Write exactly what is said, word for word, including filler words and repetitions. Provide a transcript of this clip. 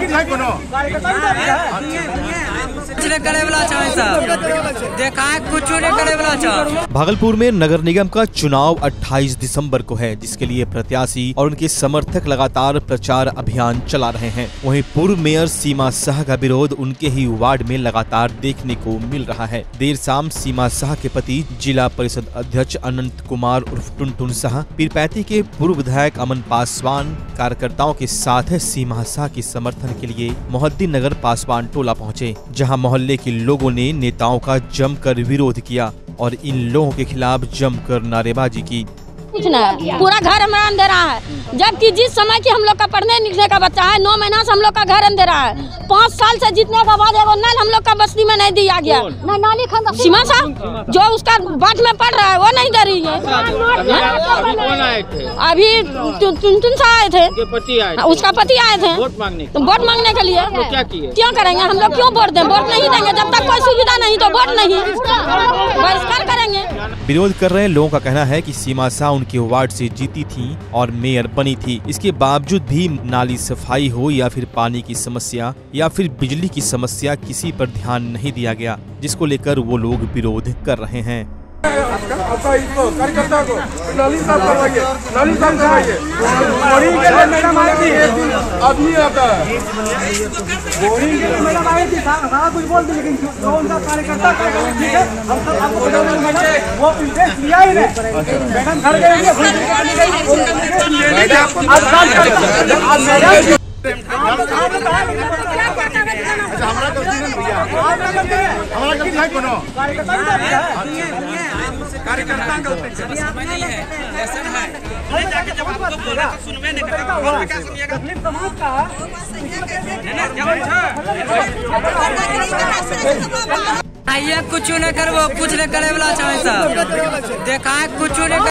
भागलपुर में नगर निगम का चुनाव अट्ठाईस दिसंबर को है, जिसके लिए प्रत्याशी और उनके समर्थक लगातार प्रचार अभियान चला रहे हैं। वहीं पूर्व मेयर सीमा शाह का विरोध उनके ही वार्ड में लगातार देखने को मिल रहा है। देर शाम सीमा शाह के पति जिला परिषद अध्यक्ष अनंत कुमार उर्फ टुनटुन शाह, पीरपैंती के पूर्व विधायक अमन पासवान कार्यकर्ताओं के साथ सीमा शाह के समर्थन के लिए मोहद्दीन नगर पासवान टोला पहुँचे, जहाँ मोहल्ले के लोगों ने नेताओं का जमकर विरोध किया और इन लोगों के खिलाफ जमकर नारेबाजी की। कुछ नहीं, पूरा घर हमारा अंधेरा है, जबकि जिस समय की हम लोग का पढ़ने लिखने का बच्चा है, नौ महीना से हम लोग का घर अंधेरा है। पाँच साल से जीतने के बाद एगो नल हम लोग का बस्ती में नहीं दिया गया। सीमा शाह जो उसका बाट में पढ़ रहा है वो नहीं दे रही है। अभी टुनटुन शाह आए थे, उसका पति आए थे तो वोट मांगने के लिए। क्यों करेंगे हम लोग, क्यों वोट दें? वोट नहीं देंगे जब तक कोई सुविधा नहीं तो वोट नहीं, बहिष्कार करेंगे। विरोध कर रहे लोगों का कहना है कि सीमा शाह उनके वार्ड से जीती थी और मेयर बनी थी, इसके बावजूद भी नाली सफाई हो या फिर पानी की समस्या या फिर बिजली की समस्या, किसी पर ध्यान नहीं दिया गया, जिसको लेकर वो लोग विरोध कर रहे हैं। आपका इसको कार्यकर्ता को नाली साफ करवाइए, नाली साफ करवाइए। बोरिंग के लिए मैडम आई थी, एक दिन आदमी आता है बोरिंग के लिए मैडम आई थी, सारा कुछ बोल दी, लेकिन कौन सा कार्यकर्ता ठीक है हम सब आपको मैडम वो इंटरेस्ट लिया ही नहीं। मैडम घर गए आज साल आज मैडम हमारा गलती नहीं भैया, हमारा गलती नहीं कोनो कार्यकर्ता गलती है। ऐसा है नहीं जाके जब आपको बोला तो सुनवे नहीं करेगा, और भी क्या सुनिएगा। समाज का आइए कुछ न करबो, कुछ न करे वाला चाहे सब देखा कुछ न